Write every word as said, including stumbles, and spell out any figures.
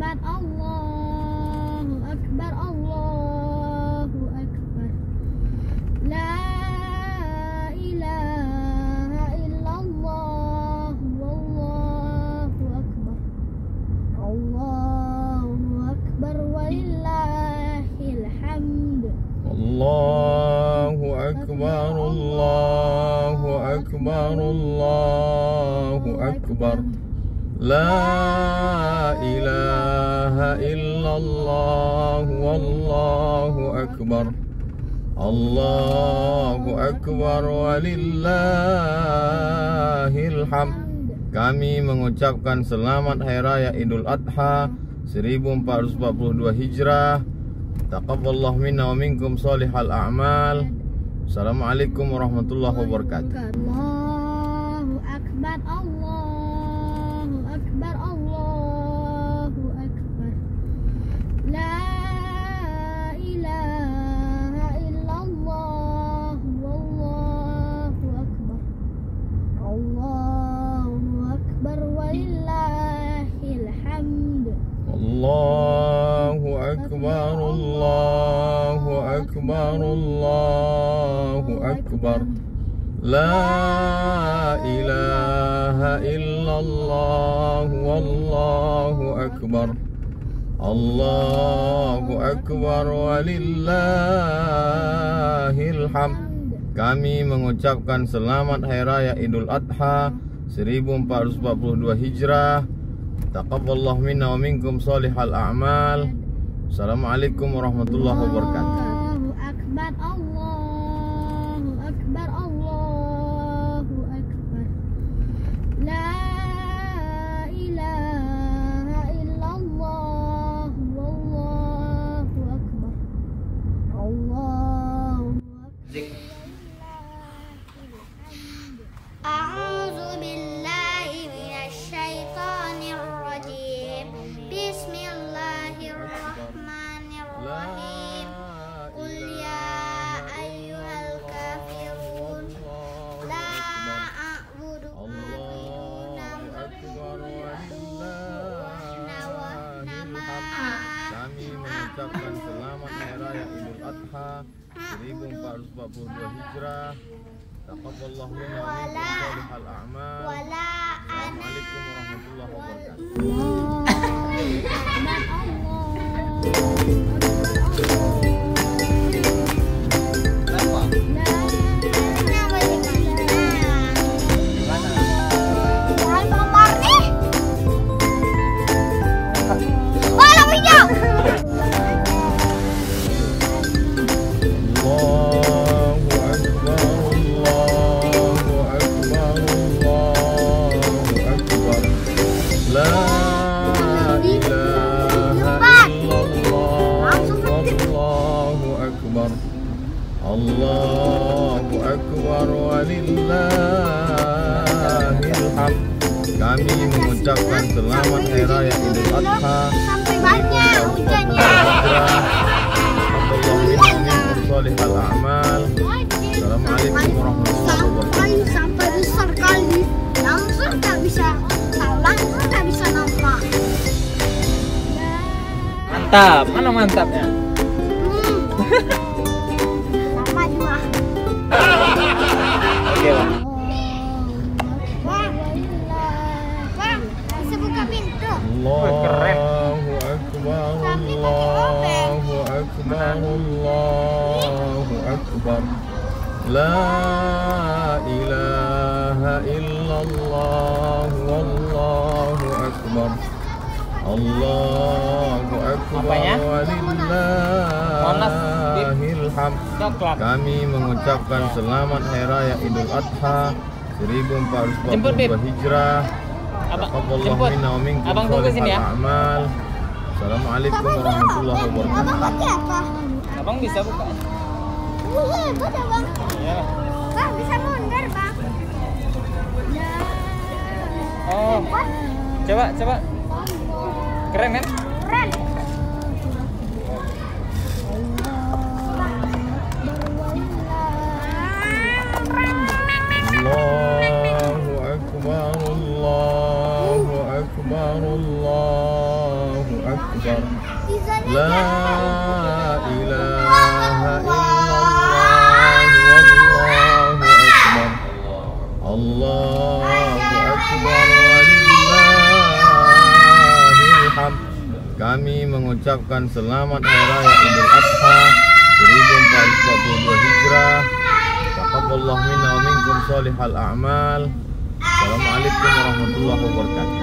akbar, Allahu akbar, Allahu akbar. La ilaha illallah, wallahu akbar. Allahu akbar walillahil hamd. Allahu akbar, Allahu akbar, Allahu akbar. La ilaha illallah, wallahu akbar. Allahu akbar walillahil hamd. Kami mengucapkan selamat Hari Raya Idul Adha seribu empat ratus empat puluh dua Hijrah. Taqabbalallahu minna wa minkum sholihal a'mal. Assalamualaikum warahmatullahi wabarakatuh. Allahu akbar, Allahu akbar, Allahu akbar. La ilaha illallah, wallahu akbar. Allahu akbar walillahil hamd. Allahu akbar, Allahu akbar, Allahu akbar. La ilaha illallah, wallahu akbar. Allahu akbar walillahil hamd. Kami mengucapkan selamat Hari Raya Idul Adha seribu empat ratus empat puluh dua Hijrah. Taqabbalallahu minna wa minkum sholihal a'mal. Assalamualaikum warahmatullahi wabarakatuh. Allahu akbar, Allahu akbar, Allahu akbar. La ilaha illallah, wallahu akbar. Allahu akbar. A'udzu billahi minasy syaithanir rajim. Bismillahirrahmanirrahim. Qul ya ayyuhal kafirun la a'budu ma Kami mengucapkan selamat Hari Raya Idul Adha seribu empat ratus empat puluh dua Hijrah. Taqabbalallahu minna wa minkum sholihal a'mal. Assalamualaikum warahmatullahi wabarakatuh. Allahu akbar walillahil hamd. Kami mengucapkan selamat Hari Raya Idul Adha sampai banyak hujannya. Sholihal a'mal. Assalamualaikum warahmatullahi wabarakatuh. Sampai besar kali, langsung tak bisa tahu, langsung tak bisa nampak. Mantap, mana mantapnya? Sama juga. Oke, Bang. Wah, wah, bisa buka pintu. Allahu akbar, Allahu akbar, Allahu akbar. La ilaha illallah, wallahu akbar. Allahu akbar walillahil hamd. Kami mengucapkan selamat Hari Raya Idul Adha seribu empat ratus empat puluh dua Hijrah. Taqabbalallahu minna wa minkum sholihal a'mal. Assalamualaikum warahmatullahi wabarakatuh. Abang pakai apa? Abang bisa buka? Wih, hebat ya, Bang. Iya. Bang, bisa mundur, Bang. Oh. Coba, coba. Keren kan? Keren. Allahu akbar, Allahu akbar, Allahu akbar. Akbar. La ilaha illallah wallahu akbar. Allahu akbar walillahil hamd. Kami mengucapkan selamat Hari Raya Idul Adha seribu empat ratus empat puluh dua Hijrah. Taqabbalallahu minna wa minkum sholihal a'mal. Assalamualaikum warahmatullahi wabarakatuh.